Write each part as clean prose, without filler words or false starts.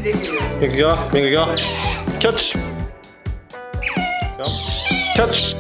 ビンゴいくよ、ビンゴいくよ。キャッチ。キャッチ。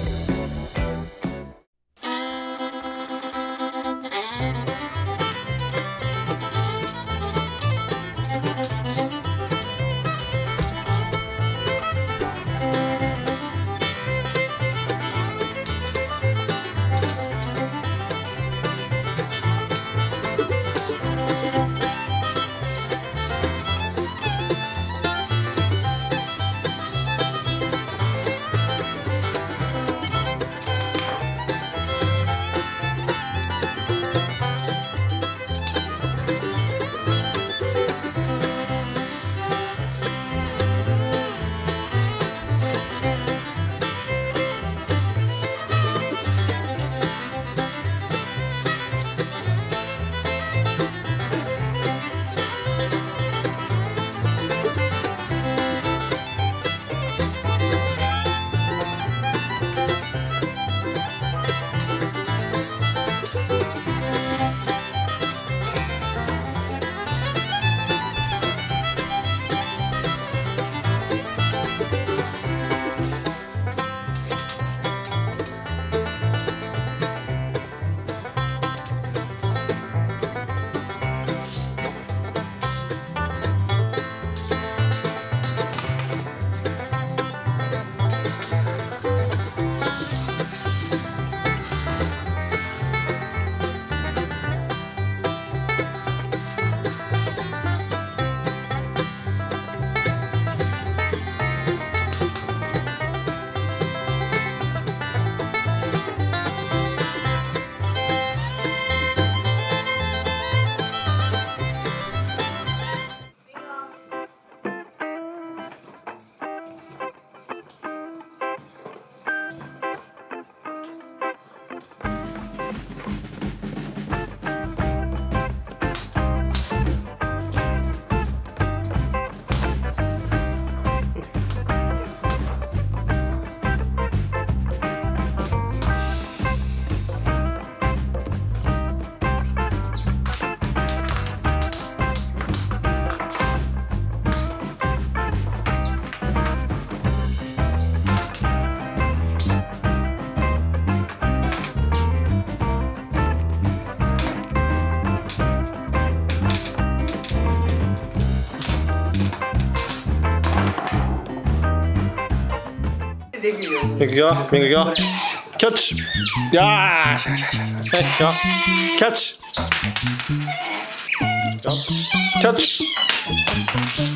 ビンゴいくよ、ビンゴいくよ。キャッチ。やーし。キャッチ。キャッチ。